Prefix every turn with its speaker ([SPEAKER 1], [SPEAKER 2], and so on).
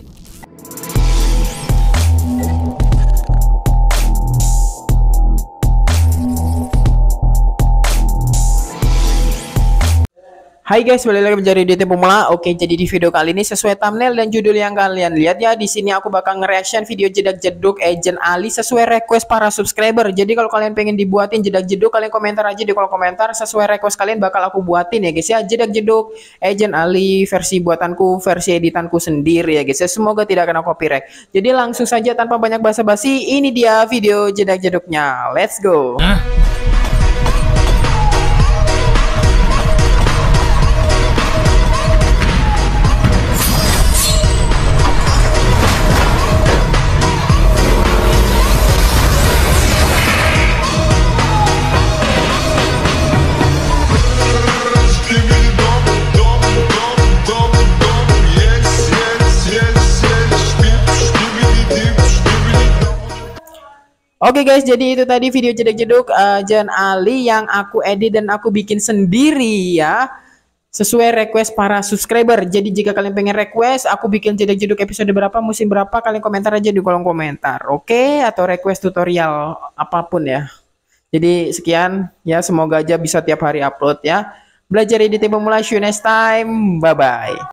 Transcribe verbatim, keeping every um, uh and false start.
[SPEAKER 1] Hai guys, balik lagi menjadi D T Pemula. Oke, jadi di video kali ini sesuai thumbnail dan judul yang kalian lihat ya, di sini aku bakal nge-reaction video jedak jeduk Agent Ali sesuai request para subscriber. Jadi kalau kalian pengen dibuatin jedak jeduk, kalian komentar aja di kolom komentar, sesuai request kalian bakal aku buatin ya guys ya. Jedak jeduk Agent Ali versi buatanku, versi editanku sendiri ya guys ya. Semoga tidak kena copyright. Jadi langsung saja tanpa banyak basa-basi, ini dia video jedak jeduknya. Let's go. Hah? Oke guys, jadi itu tadi video jeduk-jeduk Agent Ali yang aku edit dan aku bikin sendiri ya, sesuai request para subscriber. Jadi jika kalian pengen request aku bikin jeduk-jeduk episode berapa, musim berapa, kalian komentar aja di kolom komentar, oke? Atau request tutorial apapun ya. Jadi sekian ya, semoga aja bisa tiap hari upload ya. Belajar editing pemula, see you next time, bye bye.